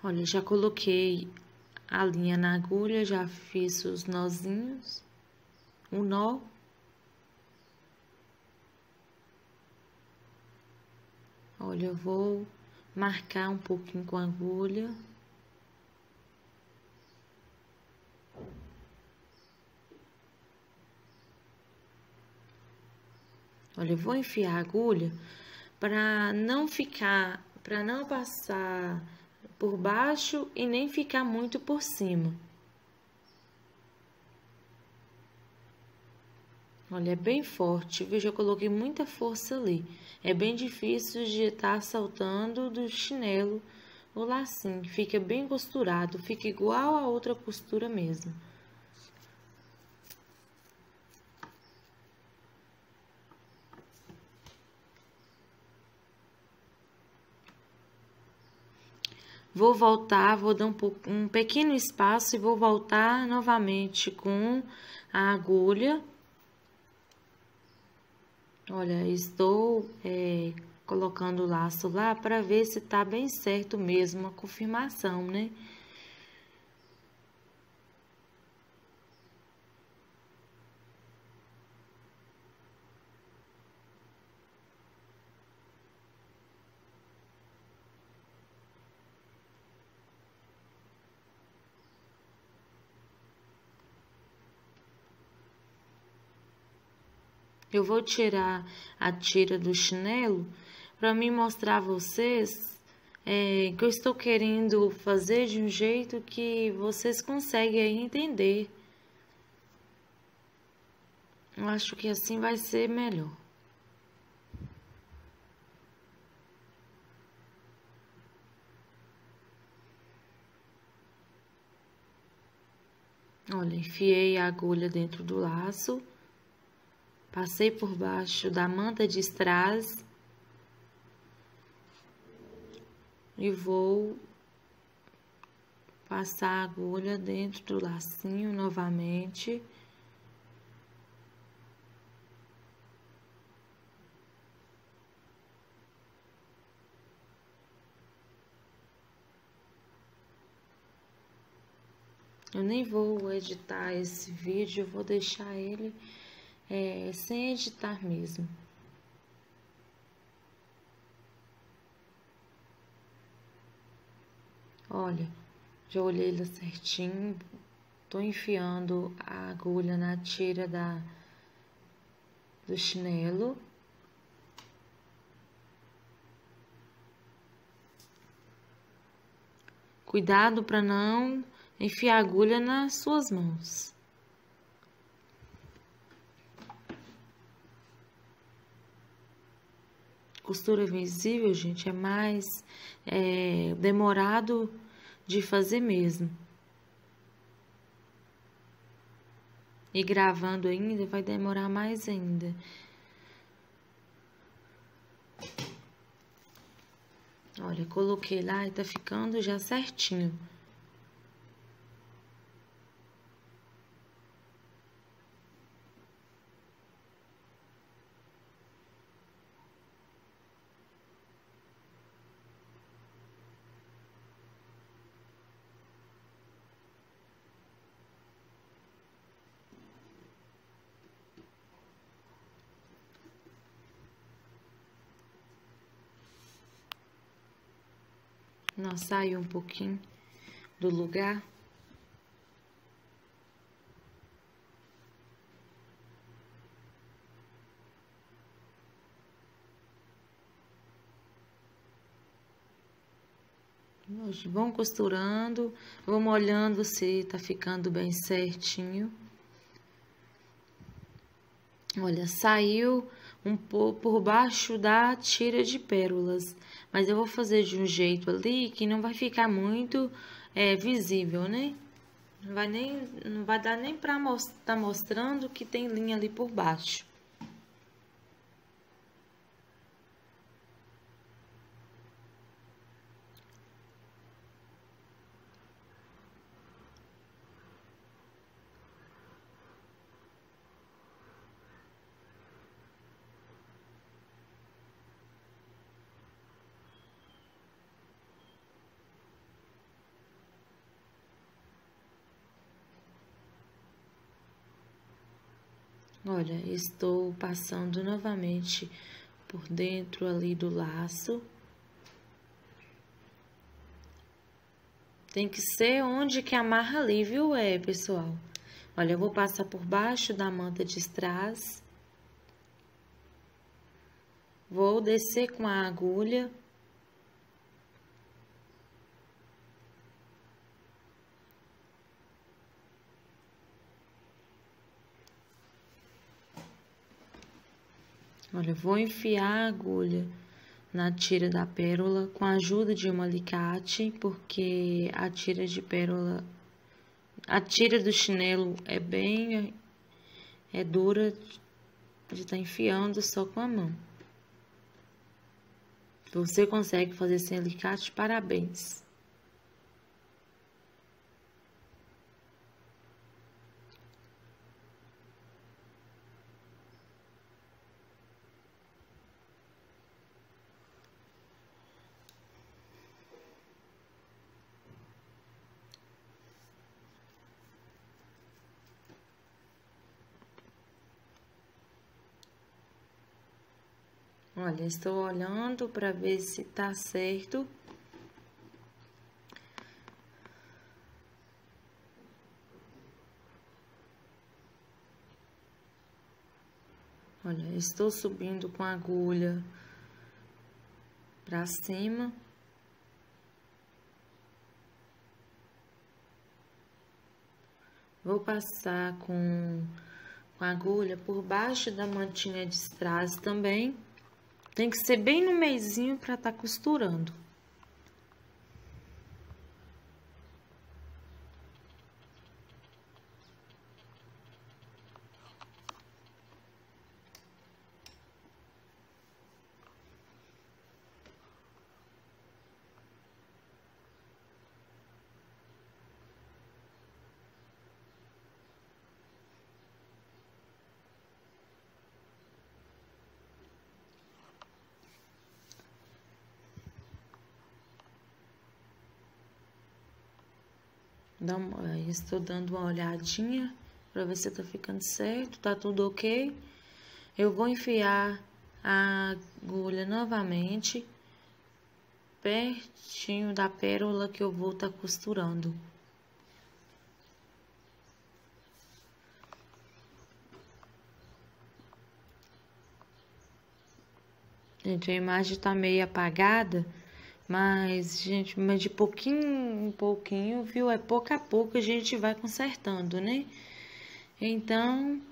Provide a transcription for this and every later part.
Olha, já coloquei a linha na agulha, já fiz os nozinhos, um nó. Olha, eu vou marcar um pouquinho com a agulha. Olha, eu vou enfiar a agulha para não passar por baixo e nem ficar muito por cima. Olha, é bem forte, viu? Já coloquei muita força ali. É bem difícil de estar soltando do chinelo o lacinho, fica bem costurado, fica igual a outra costura mesmo. Vou voltar, vou dar um pequeno espaço e vou voltar novamente com a agulha. Olha, estou colocando o laço lá para ver se tá bem certo mesmo a confirmação, né? Eu vou tirar a tira do chinelo para me mostrar a vocês que eu estou querendo fazer de um jeito que vocês conseguem aí entender. Eu acho que assim vai ser melhor. Olha, enfiei a agulha dentro do laço. Passei por baixo da manta de strass e vou passar a agulha dentro do lacinho novamente. Eu nem vou editar esse vídeo, eu vou deixar ele sem editar mesmo. Olha, já olhei ele certinho, tô enfiando a agulha na tira do chinelo. Cuidado para não enfiar a agulha nas suas mãos. Costura invisível, gente, é mais demorado de fazer mesmo. E gravando ainda vai demorar mais ainda. Olha, coloquei lá e tá ficando já certinho. Nós saiu um pouquinho do lugar. Vão costurando, vamos olhando se tá ficando bem certinho. Olha, saiu um pouco por baixo da tira de pérolas, mas eu vou fazer de um jeito ali que não vai ficar muito visível, né? Não vai dar nem pra tá mostrando que tem linha ali por baixo. Olha, estou passando novamente por dentro ali do laço. Tem que ser onde que amarra ali, viu, pessoal? Olha, eu vou passar por baixo da manta de strass. Vou descer com a agulha. Olha, vou enfiar a agulha na tira da pérola com a ajuda de um alicate, porque a tira de pérola, a tira do chinelo é dura de estar enfiando só com a mão. Você consegue fazer sem alicate? Parabéns! Olha, estou olhando para ver se tá certo. Olha, estou subindo com a agulha para cima. Vou passar com a agulha por baixo da mantinha de strass também. Tem que ser bem no meizinho para tá costurando. Estou dando uma olhadinha para ver se tá ficando certo, tá tudo ok. Eu vou enfiar a agulha novamente pertinho da pérola que eu vou tá costurando. Gente, a imagem tá meio apagada. Mas, gente, de pouquinho em pouquinho, viu? É pouco a pouco a gente vai consertando, né? Então,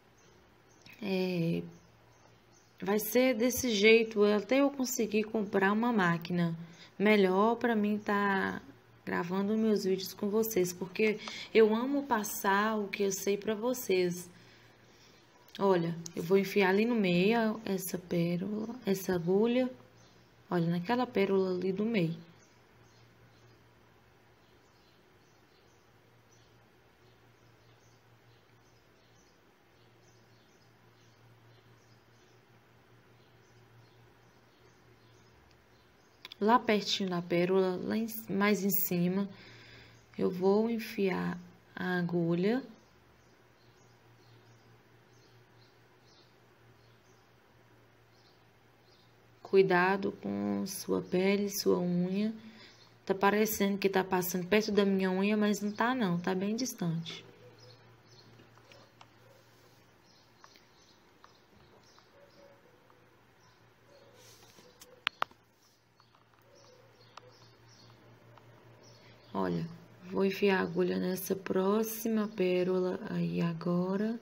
vai ser desse jeito até eu conseguir comprar uma máquina melhor para mim tá gravando meus vídeos com vocês, porque eu amo passar o que eu sei para vocês. Olha, eu vou enfiar ali no meio essa pérola, essa agulha. Olha, naquela pérola ali do meio. Lá pertinho da pérola, mais em cima, eu vou enfiar a agulha. Cuidado com sua pele, sua unha. Tá parecendo que tá passando perto da minha unha, mas não tá não, tá bem distante. Olha, vou enfiar a agulha nessa próxima pérola aí agora.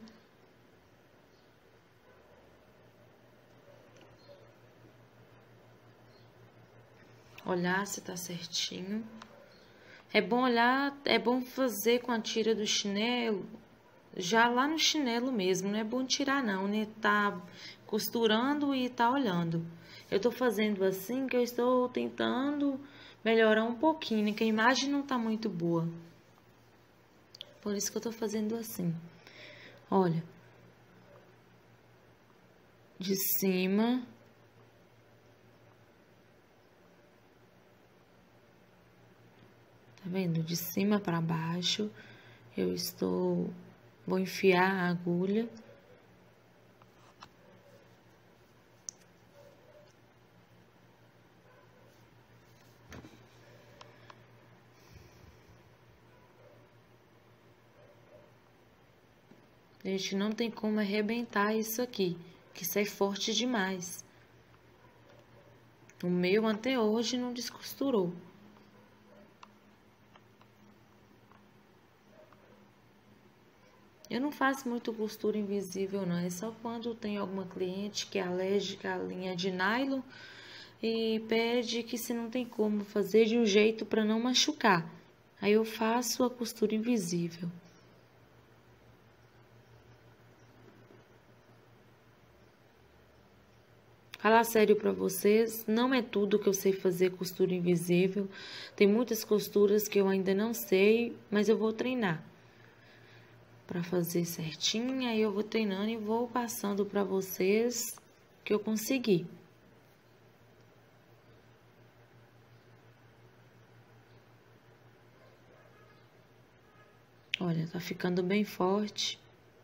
Olhar se tá certinho. É bom olhar, é bom fazer com a tira do chinelo, já lá no chinelo mesmo, não é bom tirar não, né? Tá costurando e tá olhando. Eu tô fazendo assim que eu estou tentando melhorar um pouquinho, né? Que a imagem não tá muito boa. Por isso que eu tô fazendo assim. Olha. De cima. Tá vendo? De cima para baixo, vou enfiar a agulha A gente não tem como arrebentar isso aqui, que isso é forte demais. O meu até hoje não descosturou. Eu não faço muito costura invisível, não. É só quando tem alguma cliente que é alérgica à linha de nylon e pede que se não tem como fazer de um jeito para não machucar. Aí eu faço a costura invisível. Falar sério para vocês, não é tudo que eu sei fazer costura invisível. Tem muitas costuras que eu ainda não sei, mas eu vou treinar para fazer certinho. Aí eu vou treinando e vou passando para vocês que eu consegui. Olha, tá ficando bem forte.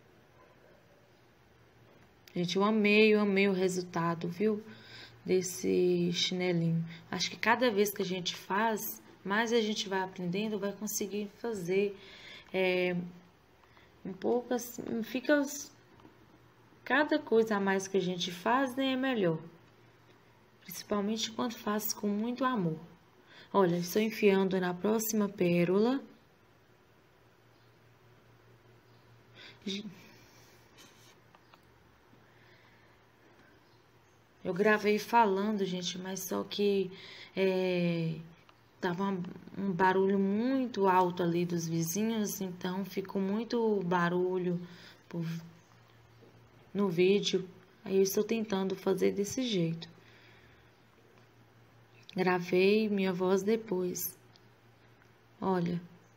Gente, eu amei o resultado, viu? Desse chinelinho. Acho que cada vez que a gente faz, mais a gente vai aprendendo, vai conseguir fazer. Um pouco assim, fica... Cada coisa a mais que a gente faz, né, é melhor. Principalmente quando faz com muito amor. Olha, estou enfiando na próxima pérola. Eu gravei falando, gente, mas só que tava um barulho muito alto ali dos vizinhos, então ficou muito barulho no vídeo. Aí eu estou tentando fazer desse jeito. Gravei minha voz depois. Olha.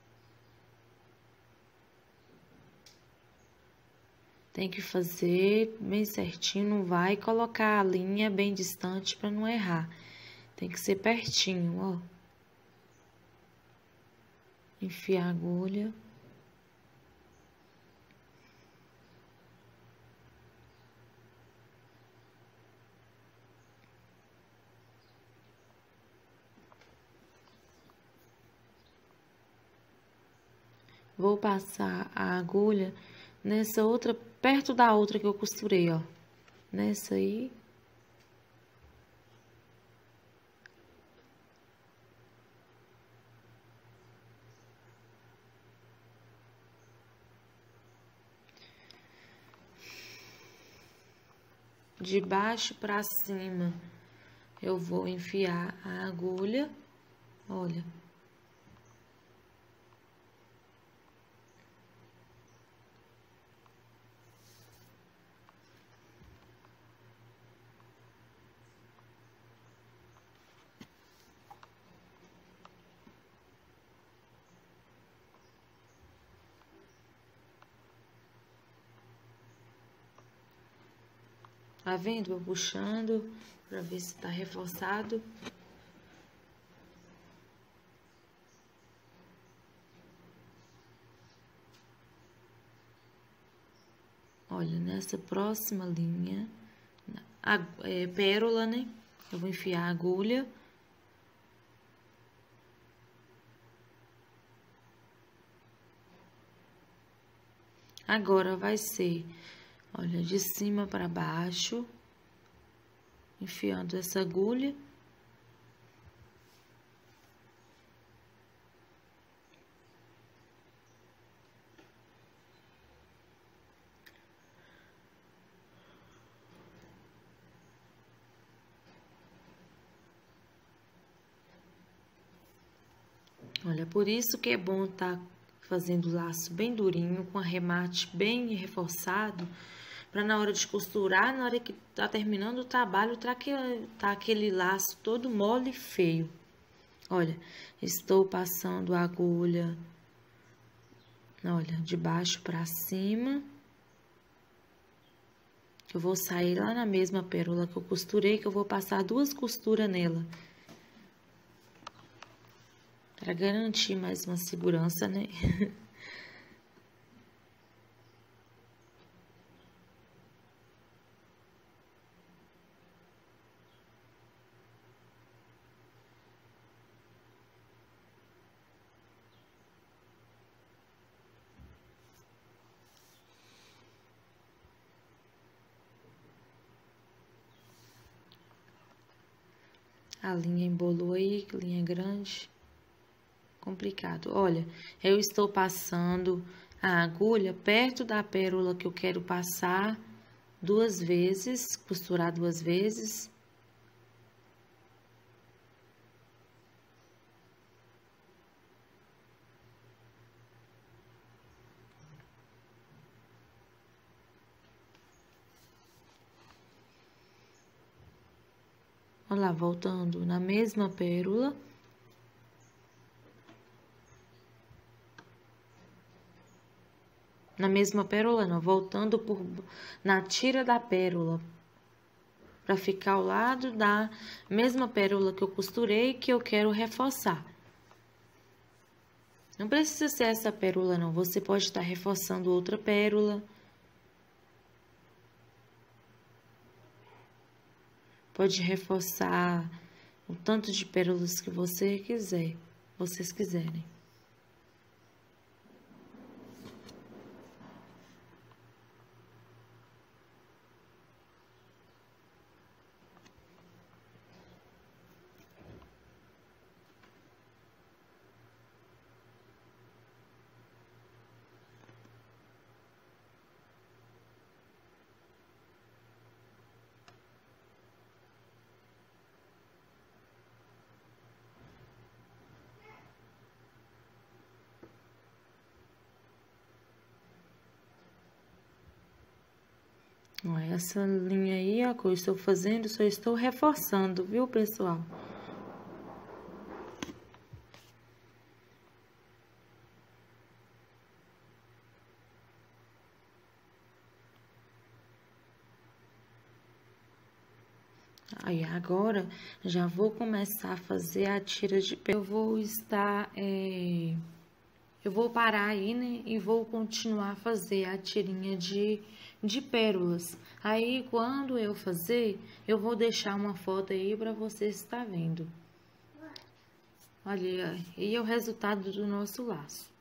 Tem que fazer bem certinho, não vai colocar a linha bem distante para não errar. Tem que ser pertinho, ó. Enfiar a agulha. Vou passar a agulha nessa outra, perto da outra que eu costurei, ó. Nessa aí. De baixo pra cima, eu vou enfiar a agulha, olha. Tá vendo? Vou puxando pra ver se tá reforçado. Olha, nessa próxima linha, pérola, né? Eu vou enfiar a agulha. Agora vai ser, olha, de cima para baixo, enfiando essa agulha. Olha, por isso que é bom tá fazendo o laço bem durinho, com arremate bem reforçado, para na hora de costurar, na hora que tá terminando o trabalho, tá aquele laço todo mole e feio. Olha, estou passando a agulha, olha, de baixo para cima. Eu vou sair lá na mesma pérola que eu costurei, que eu vou passar 2 costuras nela. Para garantir mais uma segurança, né? A linha embolou aí, que linha grande. Complicado. Olha, eu estou passando a agulha perto da pérola que eu quero passar 2 vezes, costurar 2 vezes. Olha lá, voltando na mesma pérola. Na mesma pérola, não, voltando na tira da pérola. Pra ficar ao lado da mesma pérola que eu costurei, que eu quero reforçar. Não precisa ser essa pérola, não. Você pode estar reforçando outra pérola. Pode reforçar o tanto de pérolas que você quiser, vocês quiserem. Ó, essa linha aí, ó, que eu estou fazendo, só estou reforçando, viu, pessoal? Aí, agora, já vou começar a fazer a tira de pérola. Eu vou parar aí, né, e vou continuar a fazer a tirinha de pérolas. Aí, quando eu fazer, eu vou deixar uma foto aí pra vocês estar vendo. Olha, aí é o resultado do nosso laço.